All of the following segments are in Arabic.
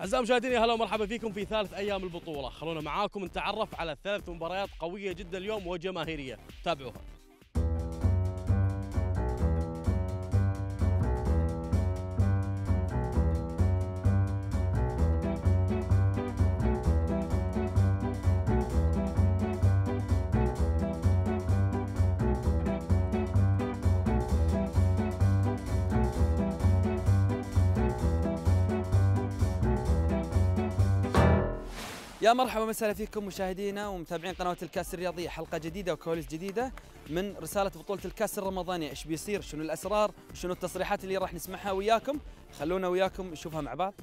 أعزائي المشاهدين، يا هلا ومرحبا فيكم في ثالث أيام البطولة. خلونا معاكم نتعرف على ثلاث مباريات قوية جدا اليوم وجماهيرية، تابعوها. يا مرحبا ومسهلا فيكم مشاهدينا ومتابعين قناة الكاس الرياضية، حلقة جديدة وكواليس جديدة من رسالة بطولة الكاس الرمضانية. ايش بيصير؟ شنو الأسرار؟ وشنو التصريحات اللي راح نسمعها وياكم؟ خلونا وياكم نشوفها مع بعض.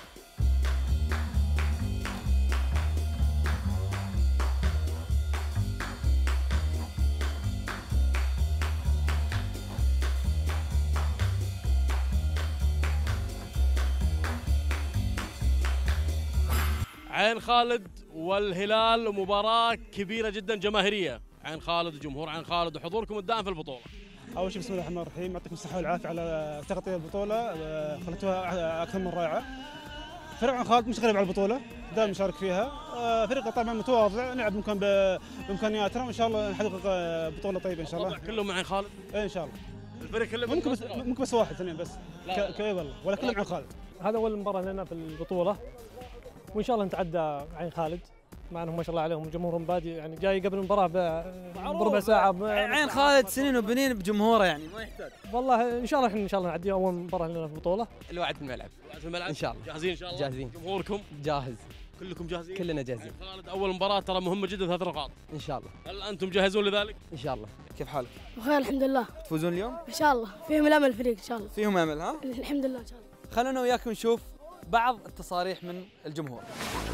عين خالد والهلال، مباراة كبيرة جدا جماهيرية. عين خالد وجمهور عين خالد وحضوركم الدائم في البطولة. اول شيء بسم الله الرحمن الرحيم، يعطيكم الصحه والعافيه على تغطيه البطوله، خلتوها اكثر من رائعه. فريق عين خالد مش غريب على البطوله، دائما نشارك فيها. فريق طبعا متواضع، نلعب بامكانياتنا وان شاء الله نحقق بطوله طيبه ان شاء الله. كلهم مع عين خالد؟ ان شاء الله. الفريق كله ممكن بس واحد اثنين بس. كيف والله، ولا كلهم عين خالد. هذا اول مباراه لنا في البطوله، وان شاء الله نتعدى عين خالد، مع انهم ما شاء الله عليهم جمهورهم بادي، يعني جاي قبل المباراه بربع ساعه. عين خالد سنين وبنين بجمهوره، يعني ما يحتاج. والله ان شاء الله احنا ان شاء الله نعدي اول مباراه لنا في البطوله. الوعد في الملعب. في الملعب ان شاء الله. جاهزين ان شاء الله؟ جاهزين. جمهوركم جاهز. كلكم جاهزين؟ كلنا جاهزين. عين خالد اول مباراة ترى مهمة جدا، 3 نقاط. ان شاء الله. هل انتم جاهزون لذلك؟ ان شاء الله. كيف حالك؟ بخير الحمد لله. تفوزون اليوم؟ ان شاء الله، فيهم الامل الفريق ان شاء الله. فيهم امل ها؟ الحمد لله ان شاء الله. خلونا وياكم نشوف بعض التصاريح من الجمهور.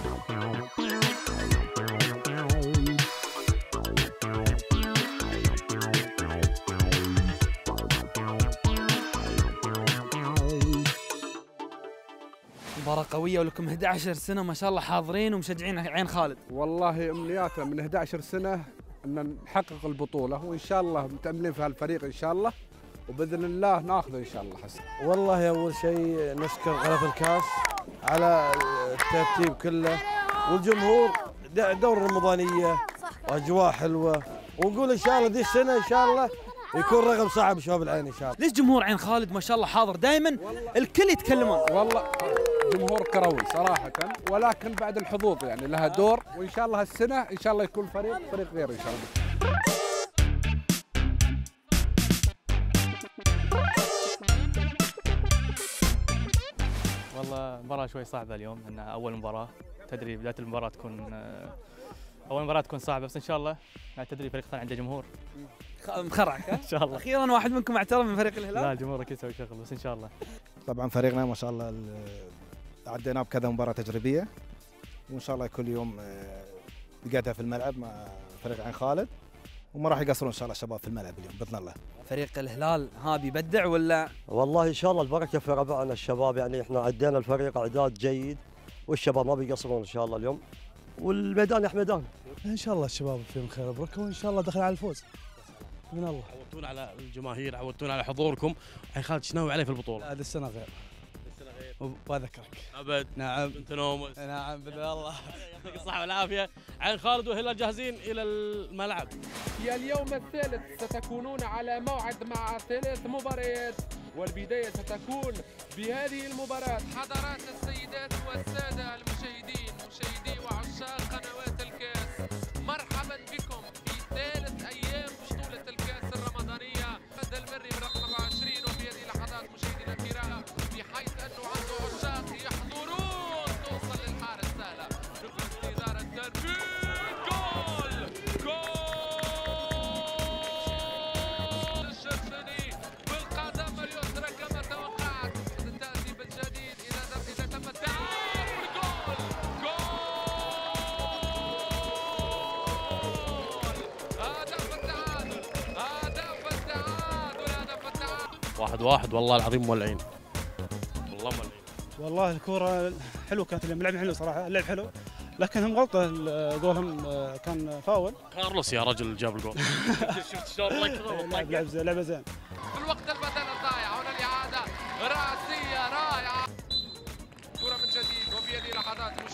مباراة قوية ولكم 11 سنة ما شاء الله حاضرين ومشجعين عين خالد. والله امنياتنا من 11 سنة ان نحقق البطولة، وان شاء الله متأملين في هالفريق ان شاء الله، وباذن الله ناخذه ان شاء الله حسن. والله اول شيء نشكر قناة الكاس على الترتيب كله، والجمهور دورة رمضانية واجواء حلوة، ونقول ان شاء الله ذي السنة ان شاء الله يكون رقم صعب شباب العين ان شاء الله. ليش جمهور عين خالد ما شاء الله حاضر دائما؟ الكل يتكلمون. والله جمهور كروي صراحة، ولكن بعد الحظوظ يعني لها دور، وان شاء الله هالسنة ان شاء الله يكون فريق غير ان شاء الله. والله مباراه شوي صعبه اليوم، انها اول مباراه. تدري بدايه المباراه تكون اول مباراه تكون صعبه، بس ان شاء الله تدري فريق عنده جمهور مخرعك ان شاء الله. اخيرا واحد منكم اعترف من فريق الهلال. لا الجمهور اكيد يسوي شغل، بس ان شاء الله. طبعا فريقنا ما شاء الله عديناه بكذا مباراة تجريبية، وان شاء الله كل يوم بقعدها في الملعب مع فريق عين خالد، وما راح يقصرون ان شاء الله الشباب في الملعب اليوم باذن الله. فريق الهلال ها بيبدع ولا؟ والله ان شاء الله البركه في ربعنا الشباب، يعني احنا عدينا الفريق اعداد جيد، والشباب ما بيقصرون ان شاء الله اليوم، والميدان يا حمدان. ان شاء الله الشباب فيهم خير وبركه، وان شاء الله دخل على الفوز من الله. عودتونا على الجماهير، عودتونا على حضوركم. عين خالد ايش ناوي عليه في البطولة؟ هذه السنه غير. واذكرك ابد. نعم. انت نومس. نعم باذن الله. يعطيك الصحة والعافية. عين خالد والهلال جاهزين إلى الملعب. في اليوم الثالث ستكونون على موعد مع 3 مباريات، والبداية ستكون بهذه المباراة. حضرات السيدات والسادة المشاهدين، مشاهدي وعشاق قنوات الكاس، مرحبا بكم في ثالث أيام بطولة الكاس الرمضانية. بدأ المري برقم 24، وفي هذه اللحظات مشاهدينا الكرام بحيث أنه عنده عشاق يحضرون، توصل للحارس سهلة، نقطة إدارة التنفيذ. جول الشرشني بالقدم اليسرى كما توقعت، ستأتي بالجديد إذا تم التعامل. جول هدف التعادل، هدف التعادل، هدف التعادل. 1-1 والله العظيم مولعين، والله مولعين. والله الكورة حلوة كانت اليوم، لعب حلو صراحة، اللعب حلو، لكن هم غلطة جولهم كان فاول. كارلوس يا رجل جاب الجول. شفت شلون ركض؟ لعبة زين. في الوقت البدل الضايع، هنا الإعادة رأسية رائعة. كرة من جديد، وفي يد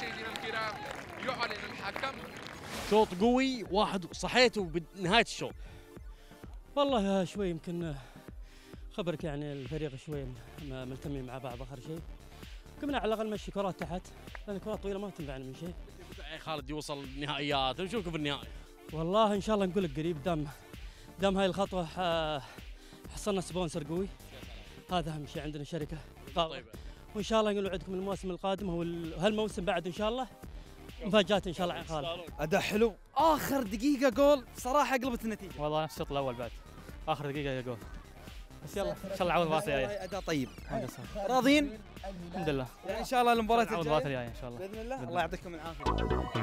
مشاهدينا الكرام يعلن الحكم. شوط قوي واحد صحيته بنهايه الشوط. والله شوي يمكن خبرك يعني الفريق شوي ملتمين مع بعض اخر شيء. قمنا على الاقل نمشي كرات تحت لان الكرات طويله ما تنفعنا من شيء. خالد يوصل النهائيات نشوفكم في النهائي. والله ان شاء الله نقول لك قريب دام هاي الخطوه حصلنا سبونسر قوي. هذا اهم شيء عندنا شركه طيب. وان شاء الله نوعدكم المواسم القادمه وهالموسم بعد ان شاء الله مفاجات ان شاء الله عن خالد. اداء حلو، اخر دقيقه جول صراحه قلبت النتيجه. والله نفس الشوط الاول بعد اخر دقيقه جول. بس يلا ان شاء الله عوض المباراه الجايه. اداء طيب. راضين؟ الحمد لله. يعني ان شاء الله المباراه الجايه عوض المباراه الجايه ان شاء الله باذن الله. الله يعطيكم العافيه.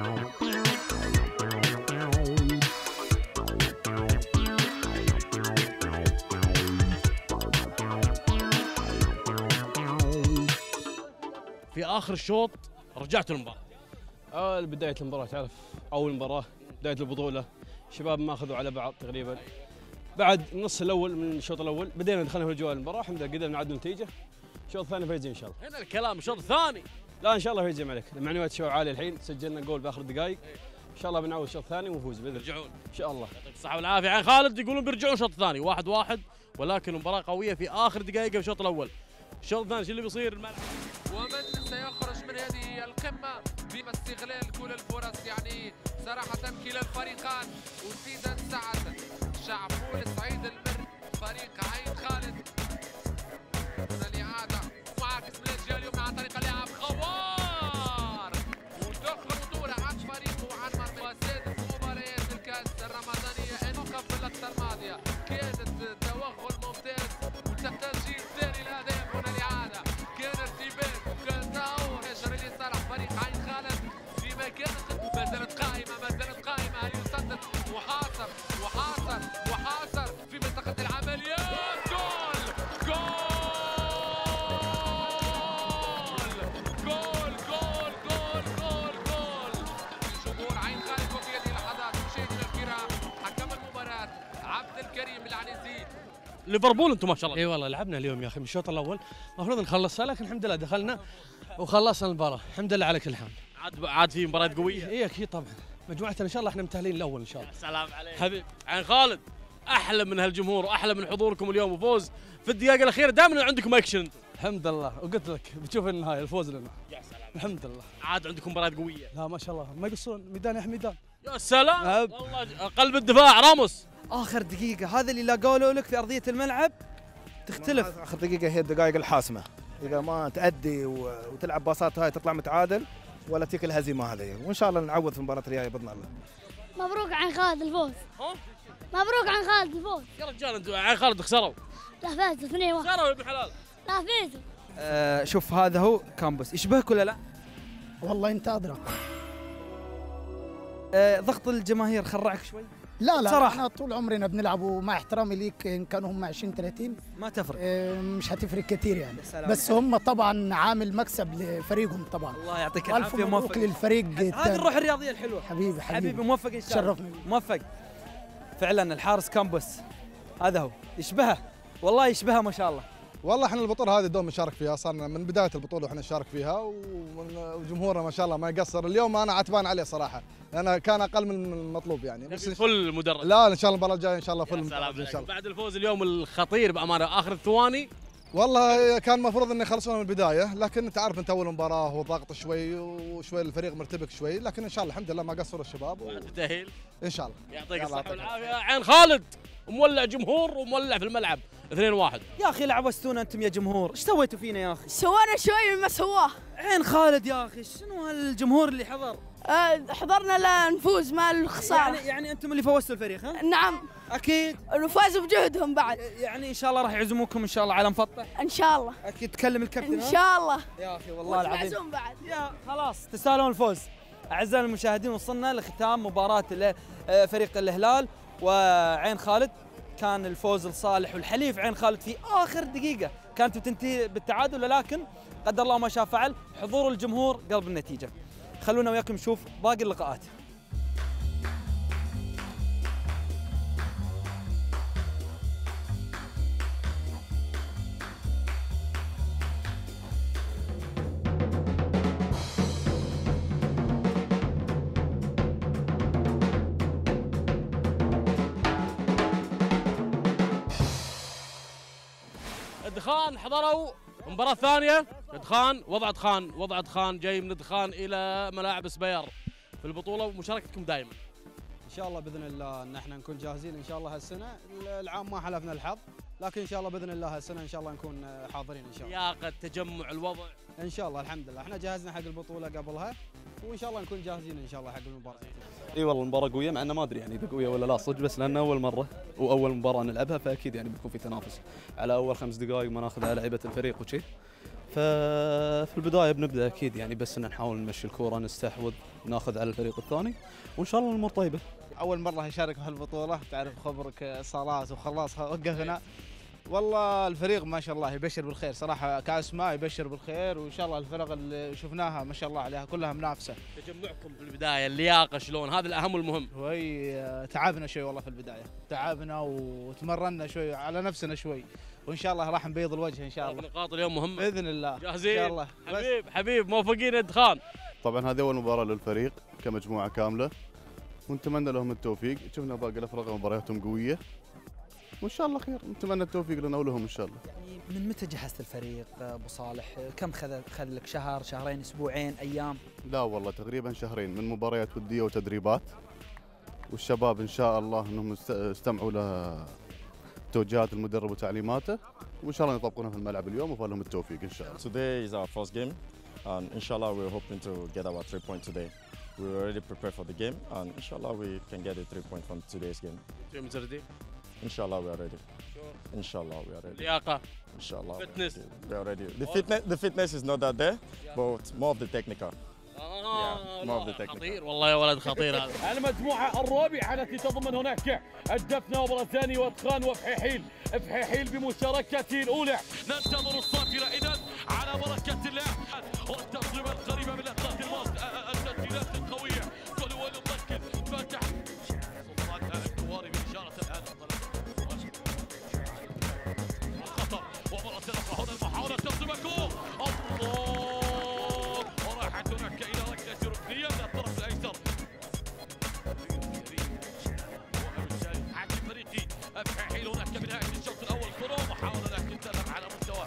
في اخر الشوط رجعتوا المباراه. بدايه المباراه تعرف اول مباراه بدايه البطوله شباب ما اخذوا على بعض تقريبا. بعد النص الاول من الشوط الاول بدينا دخلنا في اجواء المباراه الحمد لله قدرنا نعدل النتيجه. الشوط الثاني فايزين ان شاء الله. هنا الكلام الشوط الثاني. لا ان شاء الله فايزين عليك معنويات الشباب عاليه الحين سجلنا جول باخر الدقائق. ان شاء الله بنعوض الشوط الثاني ونفوز باذن الله. يرجعون ان شاء الله. يعطيك الصحه والعافيه. عين خالد يقولون بيرجعون الشوط الثاني 1-1 ولكن مباراه قويه في اخر دقائق في الشوط الاول. الشوط الثاني شو اللي بيصير الملعب؟ ومن سيخرج من هذه القمة باستغلال كل الفرص يعني صراحة كلا الفريقان وزيدا سعد شعبول سعيد المر فريق عين خالد. الإعادة معاكس من الجهة اليمنى عن طريق اللاعب خوار ودخل ودور عن فريقه وعن مرمى وسادس مباريات الكأس الرمضانية انوقف في اللقطة الماضية كانت توغل ممتاز وتسجيل ثاني الأهداف. هنا الإعادة كان ارتباك وكان هجر لصالح فريق عين خالد في مكان ما زالت قائمة هل يصدق وحاصر في منطقة العمليات. جول جمهور عين خالد. وفي هذه اللحظات مشاهدينا الكرام حكم المباراة عبد الكريم العنزي. ليفربول انتم ما شاء الله. اي والله لعبنا اليوم يا اخي من الشوط الاول المفروض نخلصها لكن الحمد لله دخلنا وخلصنا المباراه الحمد لله على كل حال. عاد في مباراه قويه. اي اكيد طبعا مجموعتنا ان شاء الله احنا متاهلين الاول ان شاء الله. سلام عليك حبيب عين خالد. احلى من هالجمهور واحلى من حضوركم اليوم وفوز في الدقائق الاخيره. دائما عندكم اكشن. الحمد لله وقلت لك بتشوف النهايه الفوز لنا. يا سلام الحمد لله. عاد عندكم مباراه قويه. لا ما شاء الله ما يقصرون ميدان يا حميدان. يا سلام والله قلب الدفاع راموس. اخر دقيقه هذا اللي لاقوا لك في ارضيه الملعب تختلف. اخر دقيقه هي الدقائق الحاسمه اذا ما تأدي وتلعب باصات هاي تطلع متعادل ولا تيك الهزيمه هذه. وان شاء الله نعوض في المباراه الجايه باذن الله. مبروك عن خالد الفوز. مبروك عن خالد الفوز. يا رجال انتم عين خالد خسروا. لا فازوا 2-1. خسروا يا ابن حلال. لا فازوا. شوف هذا هو كامبوس يشبهك ولا لا؟ والله انت ادرى. ضغط الجماهير خرعك شوي؟ لا صراحة. احنا طول عمرنا بنلعب ومع احترامي ليك ان كانوا هم 20 30 ما تفرق. مش هتفرق كثير يعني. بس هم طبعا عامل مكسب لفريقهم طبعا. الله يعطيك العافيه. موفق للفريق. هذه الروح الرياضيه الحلوه. حبيبي موفق ان شاء الله. شرفني. موفق. فعلا الحارس كامبوس هذا هو يشبهه والله يشبهه ما شاء الله. والله احنا البطوله هذه دوم نشارك فيها صارنا من بدايه البطوله واحنا نشارك فيها وجمهورنا ما شاء الله ما يقصر. اليوم انا عتبان عليه صراحه لانه كان اقل من المطلوب يعني. بس فل مدرج. لا ان شاء الله المباراه الجايه ان شاء الله فل ان شاء الله. بعد الفوز اليوم الخطير بامانه اخر الثواني. والله كان المفروض انه يخلصون من البدايه لكن تعرف انت اول مباراه وضغط شوي وشوي الفريق مرتبك شوي لكن ان شاء الله الحمد لله ما قصروا الشباب التاهيل ان شاء الله. يعطيك الصحه والعافيه. عين خالد مولع جمهور ومولع في الملعب 2-1. يا اخي لعبستونا انتم يا جمهور. ايش سويتوا فينا يا اخي؟ سوانا شوي مما سواه عين خالد يا اخي. شنو هالجمهور اللي حضر؟ حضرنا لنفوز مع الخساره. يعني انتم اللي فوزتوا الفريق ها؟ نعم اكيد. وفازوا بجهدهم بعد. يعني ان شاء الله راح يعزموكم ان شاء الله على مفطح. ان شاء الله. اكيد تكلم الكابتن. ان شاء الله. يا اخي والله العظيم. وتعزم بعد. يا خلاص تستاهلون الفوز. اعزائنا المشاهدين وصلنا لختام مباراه فريق الهلال وعين خالد. كان الفوز لصالح والحليف عين خالد في اخر دقيقه كانت بتنتهي بالتعادل ولكن قدر الله ما شاء فعل. حضور الجمهور قلب النتيجه. خلونا وياكم نشوف باقي اللقاءات. الدخان حضروا مباراة ثانية. الدخان وضع دخان جاي من الدخان إلى ملاعب سبير في البطولة، ومشاركتكم دائما. ان شاء الله باذن الله ان احنا نكون جاهزين ان شاء الله هالسنه. العام ما حلفنا الحظ، لكن ان شاء الله باذن الله هالسنه ان شاء الله نكون حاضرين ان شاء الله. لياقة تجمع الوضع ان شاء الله الحمد لله احنا جهزنا حق البطوله قبلها، وان شاء الله نكون جاهزين ان شاء الله حق المباراه. اي والله المباراه قويه، مع انه ما ادري يعني اذا قويه ولا لا صدق، بس لان اول مره واول مباراه نلعبها فاكيد يعني بيكون في تنافس على اول 5 دقائق ما ناخذ على لعيبه الفريق وشي. ففي البدايه بنبدا اكيد يعني بس ان نحاول نمشي الكوره نستحوذ ناخذ على الفريق الثاني، وان شاء الله الامور طيبه. اول مره اشارك في هالبطوله، تعرف خبرك صالات وخلاص وقفنا. والله الفريق ما شاء الله يبشر بالخير صراحه، كاسماء يبشر بالخير، وان شاء الله الفرق اللي شفناها ما شاء الله عليها كلها منافسه. تجمعكم في البدايه، اللياقه شلون؟ هذا الاهم والمهم. وهي تعبنا شوي والله في البدايه، تعبنا وتمرنا شوي على نفسنا شوي، وان شاء الله راح نبيض الوجه ان شاء الله. نقاط اليوم مهمه باذن الله. جاهزين؟ ان شاء الله. حبيب موفقين الدخان. طبعا هذه اول مباراه للفريق كمجموعه كامله، ونتمنى لهم التوفيق. شفنا باقي الافرق مبارياتهم قويه، وان شاء الله خير. نتمنى التوفيق لنا ولهم ان شاء الله. يعني من متى جهزت الفريق ابو صالح؟ كم خذ لك؟ شهر، شهرين، اسبوعين، ايام؟ لا والله تقريبا شهرين، من مباريات وديه وتدريبات، والشباب ان شاء الله انهم استمعوا توجيهات المدرب وتعليماته، وان شاء الله يطبقونها في الملعب اليوم، وفالهم التوفيق ان شاء الله. Today is our first game, and inshallah we're hoping to get our 3 points today. We're already prepared for the game, and inshallah we can get a 3 points from today's game. Inshallah we are ready. Inshallah we are ready. لياقة. Inshallah. Fitness. We are ready. The fitness is not that there, but more of the technical. خطير والله يا ولد، خطير هذا. المجموعة الرابعة التي تضمن هناك الدفنة وبرزاني ودخان وفحيحيل. فحيحيل بمشاركته الأولى. ننتظر الصافرة إذا على بركة الله، والتصويبة القريبة من الأهداف التسجيلات القوية. كل وين مركز فاتح سلطان الدواري بإشارة الآن الخطر، ومرة أخرى هنا المحاولة تصويبة جول. الله، وراحت هناك إلى ركلة ركنية من الطرف الأيسر. حاكم فريقي فحيحيل هناك بنهاية الشوط الأول كرة، ومحاولة لكن تذهب على مستوى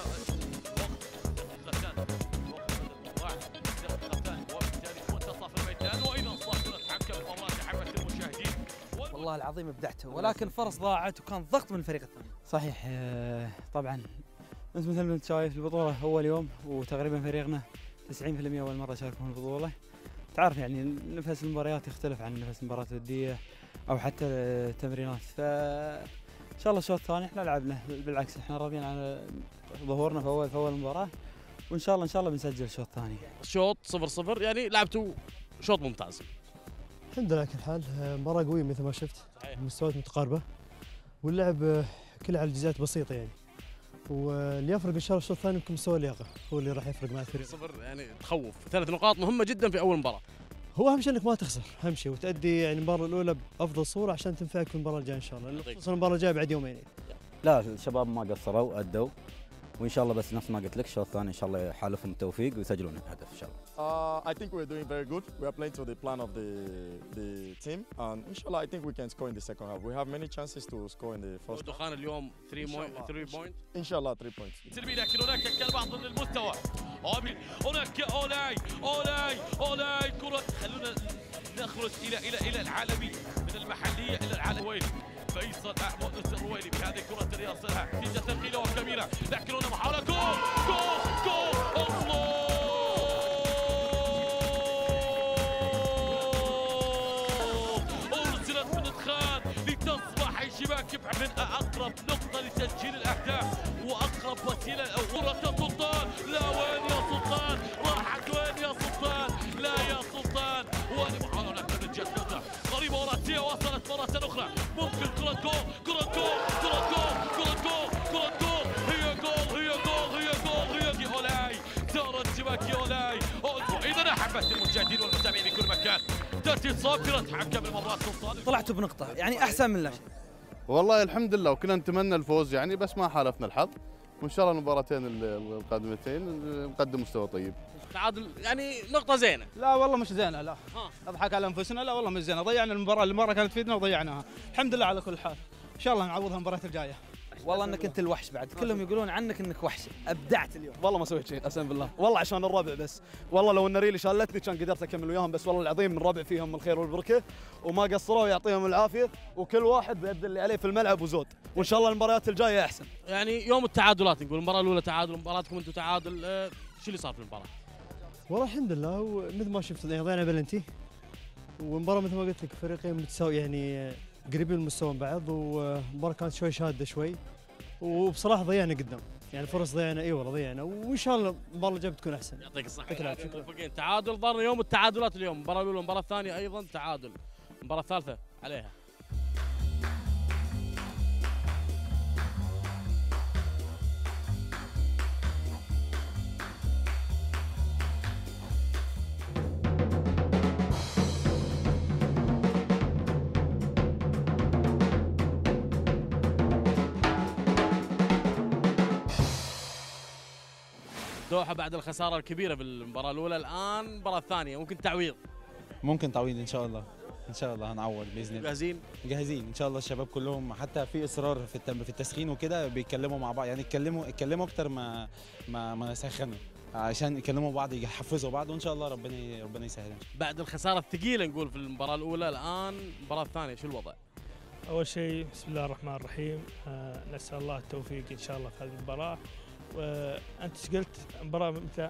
والله العظيم ابدعتوا، ولكن فرص ضاعت وكان ضغط من الفريق الثاني. صحيح. طبعا انت مثل ما انت شايف البطوله اول يوم، وتقريبا فريقنا 90% اول مره شاركوا في البطوله. تعرف يعني نفس المباريات يختلف عن نفس المباريات الوديه او حتى التمرينات. ان شاء الله الشوط الثاني احنا لعبنا بالعكس، احنا راضيين عن ظهورنا في اول مباراه، وان شاء الله بنسجل الشوط الثاني. الشوط 0-0 يعني لعبتوا شوط ممتاز. الحمد لله على كل حال، مباراة قوية مثل ما شفت، المستويات متقاربة، واللعب كله على الجزئيات بسيطة يعني. واللي يفرق ان شاء الله الشوط الثاني يمكن مستوى اللياقة، هو اللي راح يفرق مع الفريق. 0 يعني تخوف، 3 نقاط مهمة جدا في أول مباراة. هو أهم شيء انك ما تخسر، أهم شيء، وتأدي يعني المباراة الأولى بأفضل صورة عشان تنفعك في المباراة الجاية إن شاء الله، خصوصا المباراة الجاية بعد يومين. لا الشباب ما قصروا، أدوا، وإن شاء الله بس نفس ما قلت لك الشوط الثاني إن شاء الله يحالفهم التوفيق ويسجلون الهدف إن شاء الله. I think we're doing very good. We are playing to the plan of the team, and inshallah I think we can score in the second half. We have many chances to score in the first. دخان اليوم 3 بوينت. إن شاء الله 3 points. سلبي، لكن هناك البعض من المستوى. هناك أولاي كرة. خلونا نخرج إلى العالمي، من المحلية إلى العالمي. فيصل مؤنس الرويلي بهذه الكرة اللي يرسلها نتيجة ثقيلة وكبيرة، لكن هنا محاولة جول الله. أرسلت من دخان لتصبح شباك من أقرب نقطة لتسجيل الأهداف وأقرب وسيلة. كرة سلطان، لا وين يا سلطان؟ راحت وين يا سلطان؟ لا يا سلطان. وهذه محاولة من جهة نقطة قريبة وراسية، وصلت مرة أخرى، ممكن كرة جول. هي أولاي زارت شباك أولاي. إذا أحبت المشاهدين والمتابعين في كل مكان، تأتي صافرة حكم المباراة سلطان. طلعتوا بنقطة يعني أحسن من لا شيء. والله الحمد لله، وكنا نتمنى الفوز يعني، بس ما حالفنا الحظ، وان شاء الله المباراتين القادمتين نقدم مستوى طيب. تعادل يعني نقطة زينة. لا والله مش زينة، لا نضحك على انفسنا، لا والله مش زينة. ضيعنا المباراة اللي مرة كانت تفيدنا وضيعناها. الحمد لله على كل حال، ان شاء الله نعوضها المباراة الجاية. والله انك انت الوحش بعد، كلهم يقولون عنك انك وحش، ابدعت اليوم. والله ما سويت شيء قسما بالله، والله عشان الربع بس، والله لو ان ريلي شالتني كان قدرت اكمل وياهم، بس والله العظيم الربع فيهم الخير والبركه وما قصروا، يعطيهم العافيه، وكل واحد بيأدي اللي عليه في الملعب وزود، وان شاء الله المباريات الجايه احسن. يعني يوم التعادلات نقول المباراه الاولى تعادل، مباراتكم انتم تعادل، شو اللي صار في المباراه؟ والله الحمد لله مثل ما شفت ضيعنا بلنتي، والمباراه مثل ما قلت لك فريقين متساوي يعني قريبين من مستوى بعض، والمباراه كانت شوي شاده شوي، وبصراحه ضيعنا قدام، يعني فرص ضيعنا، اي والله ضيعنا، وان شاء الله المباراه الجايه بتكون احسن. يعطيك الصحه. موفقين. تعادل ضرنا يوم التعادلات اليوم، المباراه الاولى المباراه الثانيه ايضا تعادل، المباراه الثالثه عليها. دوحة بعد الخسارة الكبيرة في المباراة الأولى، الآن المباراة الثانية ممكن تعويض. ممكن تعويض ان شاء الله، ان شاء الله هنعوض باذن الله. جاهزين؟ جاهزين ان شاء الله، الشباب كلهم حتى في اصرار في التسخين وكده، بيتكلموا مع بعض، يعني يتكلموا اكتر ما يسخنوا، عشان يكلموا بعض يحفزوا بعض، وان شاء الله ربنا يسهل. بعد الخسارة الثقيلة نقول في المباراة الأولى، الآن المباراة الثانية شو الوضع؟ أول شيء بسم الله الرحمن الرحيم، نسأل الله التوفيق إن شاء الله في هذه المباراة. وأنت ايش قلت؟ المباراة متى؟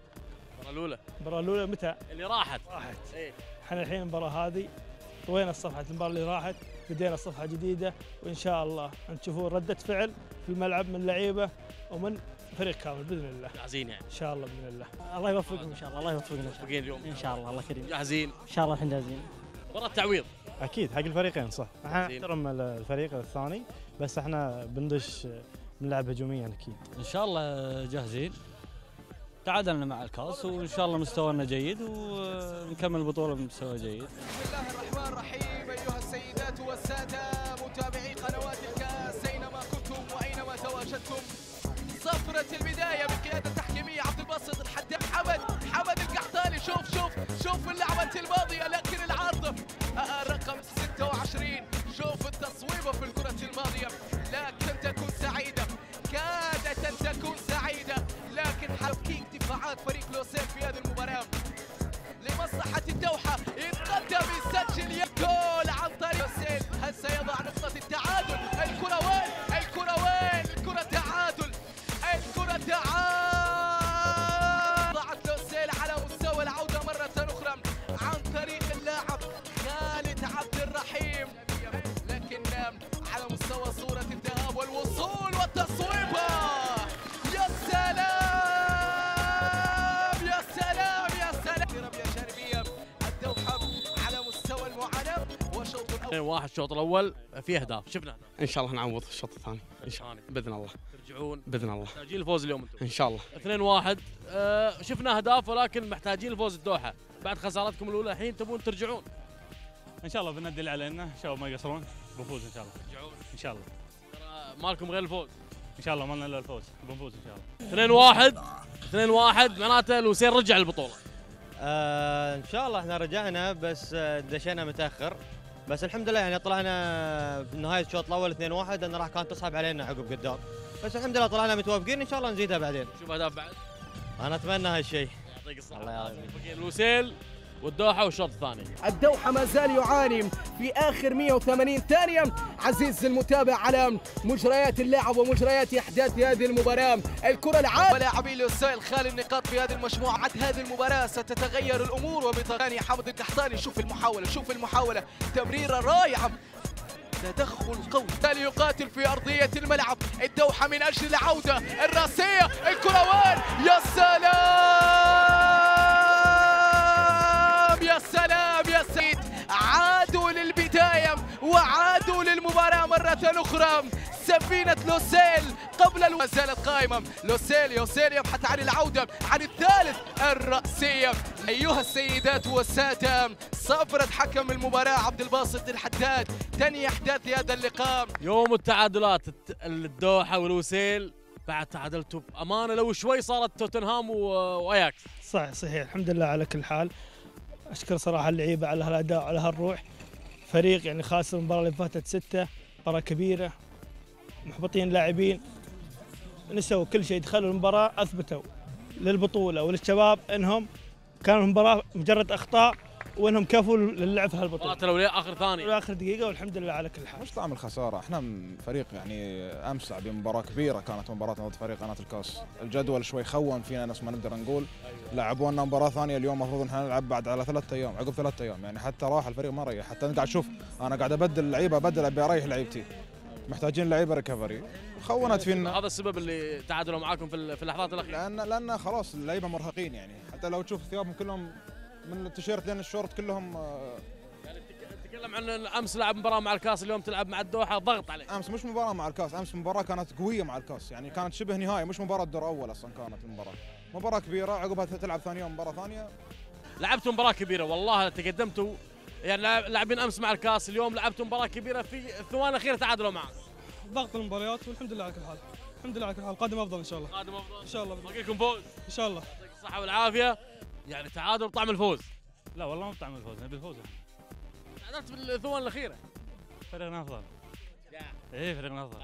المباراة الأولى متى؟ اللي راحت. إيه. احنا الحين المباراة هذه طوينا صفحة المباراة اللي راحت، بدينا صفحة جديدة، وإن شاء الله أن تشوفون ردة فعل في الملعب من لعيبة ومن فريق كامل بإذن الله. جاهزين يعني؟ إن شاء الله بإذن الله. الله يوفقكم إن شاء الله، الله يوفقنا. موفقين اليوم إن شاء الله، الله كريم. جاهزين؟ إن شاء الله الحين جاهزين. مباراة تعويض. اكيد حق الفريقين صح، احنا نحترم الفريق الثاني، بس احنا بندش بنلعب هجوميا اكيد. ان شاء الله جاهزين، تعادلنا مع الكاس وان شاء الله مستوانا جيد ونكمل البطوله بمستوى جيد. بسم الله الرحمن الرحيم، ايها السيدات والساده متابعي قنوات الكاس اينما كنتم واينما تواجدتم، صفرة البدايه بقياده التحكيميه عبد الباسط الحداد. حمد القحطاني، شوف اللعبه الماضيه، لكن العارضه رقم 26، شوف التصويبه في الكره الماضيه، لكن تكون سعيده، كادت ان تكون سعيده، لكن تفكيك دفاعات فريق لوسيل في هذه المباراه لمصلحه الدوحه، يتقدم يسجل جول عن طريق لوسيل. هل سيضع نقطه التعادل؟ الكره وين؟ الكره تعادل، ضاعت لوسيل على مستوى العوده مره اخرى عن طريق اللاعب خالد عبد الرحيم، لكن على مستوى صوره الذهاب والوصول والتصويبه. يا سلام يا سلام يا سلام. رميه جانبيه الدوحه على مستوى المعاناه. وشوط الاول 2-1 الشوط الاول في اهداف، شفنا اهداف. ان شاء الله نعوض الشوط الثاني ان شاء الله باذن الله، ترجعون باذن الله، محتاجين الفوز اليوم انتم ان شاء الله. 2-1 شفنا اهداف، ولكن محتاجين الفوز الدوحه بعد خسارتكم الاولى، الحين تبون ترجعون. ان شاء الله بندي اللي علينا، شباب ما يقصرون، بنفوز ان شاء الله. ترجعون ان شاء الله. مالكم غير الفوز. ان شاء الله ما لنا الا الفوز، بنفوز ان شاء الله. 2-1 معناته لوسيل رجع البطوله. ان شاء الله احنا رجعنا، بس دشينا متاخر، بس الحمد لله يعني طلعنا في نهايه الشوط الاول 2-1 لان راح كانت تصعب علينا عقب قدام، بس الحمد لله طلعنا متوافقين، ان شاء الله نزيدها بعدين. شوف اهداف بعد. انا اتمنى هالشيء. يعطيك الصحه. الله يعافيك. لوسيل والدوحه والشوط الثاني. الدوحه ما زال يعاني في اخر 180 ثانيه عزيز المتابع على مجريات اللعب ومجريات احداث هذه المباراه. الكره العاليه ولاعبي لوسيل خالي النقاط في هذه المجموعه. عد هذه المباراه ستتغير الامور وبطريقه. حمد القحطاني، شوف المحاوله تمريره رائعه، تدخل قوي، تالي يقاتل في ارضيه الملعب. الدوحه من اجل العوده الراسيه، الكره وين؟ يا سلام يا سلام يا سيد. عادوا للبدايه وعادوا للمباراه مره اخرى. سفينه لوسيل قبل ما زالت قائمه. لوسيل يبحث عن العوده، عن الثالث الراسيه. ايها السيدات والساده، صفرة حكم المباراه عبد الباسط الحداد تنهي احداث هذا اللقاء. يوم التعادلات الدوحه ولوسيل، بعد تعادلتوا بامانه لو شوي صارت توتنهام واياكس. صحيح، الحمد لله على كل حال. اشكر صراحه اللعيبه على هالاداء وعلى هالروح. فريق يعني خاسر المباراه اللي فاتت 6، مباراه كبيره، محبطين لاعبين، نسوا كل شيء، دخلوا المباراة أثبتوا للبطولة وللشباب أنهم كانوا المباراة مجرد أخطاء وأنهم كفوا للعب في هالبطولة. قاتلوا ليه آخر ثانية لآخر دقيقة والحمد لله على كل حال. مش طعم الخسارة، احنا فريق يعني أمس لاعبين مباراة كبيرة، كانت مباراتنا ضد فريق قناة الكاس، الجدول شوي خون فينا نفس ما نقدر نقول، لعبونا مباراة ثانية اليوم المفروض احنا نلعب بعد على 3 أيام، عقب 3 أيام، يعني حتى راح الفريق ما ريح، حتى أنا قاعد أشوف أنا قاعد أبدل اللعيبة، أبي أريح لعيبتي. محتاجين لعيبه ريكفري، خونت فينا. هذا السبب اللي تعادلوا معاكم في اللحظات الاخيره. لان خلاص اللعيبه مرهقين، يعني حتى لو تشوف ثيابهم كلهم من التيشيرت لين الشورت كلهم. يعني تتكلم عن امس لعب مباراه مع الكاس، اليوم تلعب مع الدوحه، ضغط عليك. امس مش مباراه مع الكاس، امس مباراه كانت قويه مع الكاس، يعني كانت شبه نهائي، مش مباراه دور اول اصلا، كانت المباراه مباراه كبيره، عقبها تلعب ثاني يوم مباراه ثانيه. لعبتوا مباراه كبيره والله، تقدمتوا يعني لاعبين امس مع الكاس، اليوم لعبتوا مباراه كبيره، في الثواني الاخيره تعادلوا معك. ضغط المباريات والحمد لله على كل حال، الحمد لله على كل حال، قادم افضل ان شاء الله. قادم افضل ان شاء الله، باقي لكم فوز ان شاء الله. يعطيك الصحه والعافيه. يعني تعادل بطعم الفوز. لا والله ما بطعم الفوز، نبي الفوز. تعادلت في الثواني الاخيره. فريقنا افضل. ايه فريقنا افضل.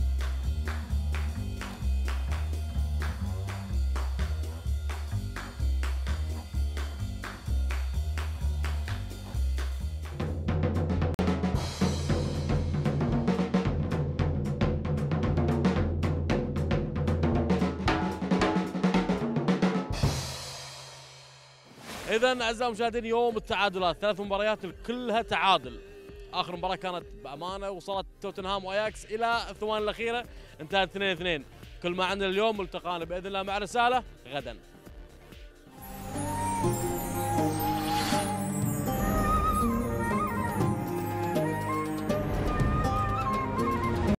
إذا أعزائي المشاهدين، يوم التعادلات، 3 مباريات كلها تعادل. آخر مباراة كانت بأمانة، وصلت توتنهام وأياكس إلى الثواني الأخيرة، انتهت 2-2. كل ما عندنا اليوم، ملتقانا بإذن الله مع رسالة غدا.